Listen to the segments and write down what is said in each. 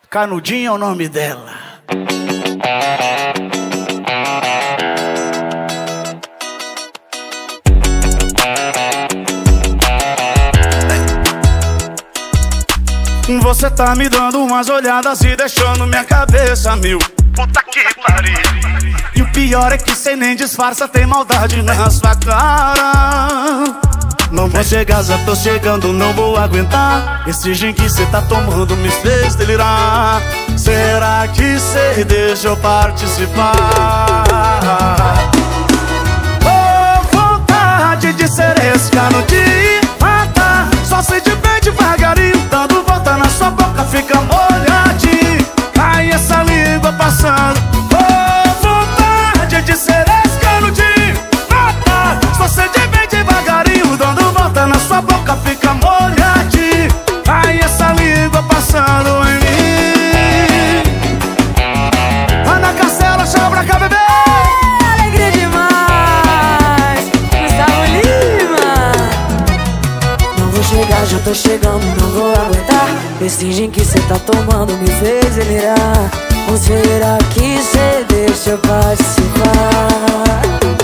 Canudinha é o nome dela. Você tá me dando umas olhadas e deixando minha cabeça mil. Puta que pariu. E o pior é que cê nem disfarça, tem maldade na sua cara. Não vou chegar, já tô chegando, não vou aguentar. Esse gin que cê tá tomando me fez delirar. Será que cê deixa eu participar? Oh, vontade de ser esse canudinho, mata. Só sei de bem devagarinho, dando volta na sua boca, fica molhadinho. Ai, essa língua passando. Oh, vontade de ser esse canudinho, mata. Só sei de bem devagarinho, dando volta na sua boca, fica molhadinho. Ai, essa língua passando em mim. Ana Castela, chama pra cá, bebê. Alegria demais, Gustavo Lima. Não vou chegar, já tô chegando, não vou aguentar. Esse gin que cê tá tomando me fez delirar. Ou será que cê deixa eu participar?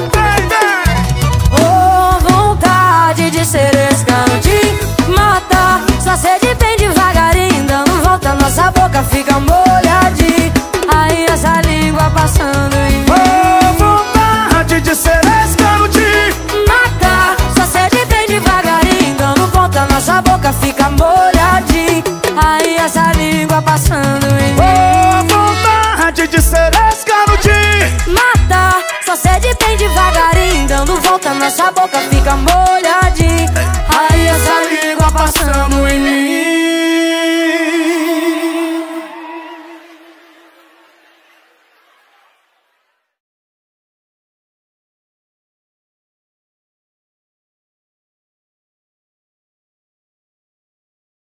Oh, vontade de ser esse canudinho, mata. Só sei de bem devagarinho, dando volta, nossa boca fica molhadinha. Aí essa língua passando em mim. Oh, vontade de ser esse canudinho, mata. Só sei de bem devagarinho, dando volta, nossa boca fica molhadinha. Aí essa língua passando em mim. oh, vontade de ser esse canudinho, Mata. Só sei de bem devagarinho, dando volta, nossa boca fica molhadinha.